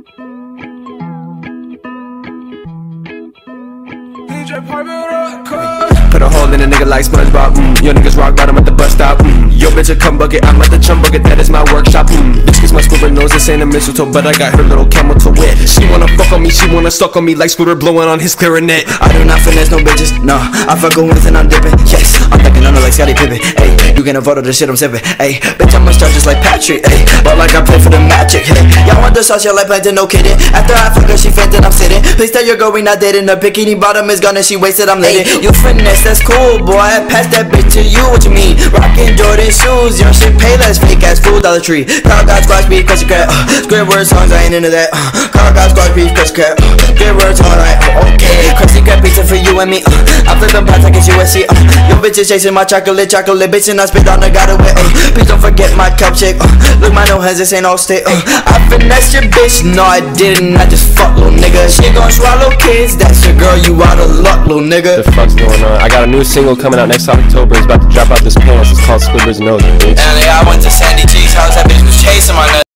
Put a hole in a nigga like SpongeBob. Yo niggas rock bottom at the bus stop. Yo bitch a cum bucket, I'm at the chum bucket, that is my workshop. Bitch gets my Scooter nose, this ain't a mistletoe, but I got her little camel toe wet. She wanna fuck on me, she wanna suck on me like Scooter blowing on his clarinet. I do not finesse no bitches, no. I fuck with and I'm dipping, yes. I'm fucking on her like Scottie Pippen, ayy. You can avoid all the shit I'm sipping, ayy. Bitch, I'm a star just like Patrick, ayy. But like I play for the Magic, hey. Y'all want the sauce, y'all like Plankton, no kidding. After I fuck her, she fainted, I'm sitting. Please tell your girl we not dating. The bikini bottom is gone and she wasted, I'm late. You finesse, that's cool, boy. Pass that bitch to you, what you mean? Rockin' Jordan shoes, your shit pay less, fake ass fool, Dollar Tree. Call God, squash beef, crush crap. Squidward songs, I ain't into that. Call God, squash beef, crush crap. Squidward songs, like, okay. Krusty Krab pizza for you and me. I flip them pots like it's USC. Your bitch is chasing my chocolate, bitch, and I spit on the got away. Please don't forget my cup shake. Look, my no hands, this ain't all stick. I finesse your bitch, no I didn't, I just fuck little nigga. She gon' swallow kids, that's your girl, you out of luck, little nigga. The fuck's going on? I got a new single coming out next October. It's about to drop out this pants. It's called Squidward's Nose, bitch. And I went to Sandy G's house, that bitch was chasing my nuts.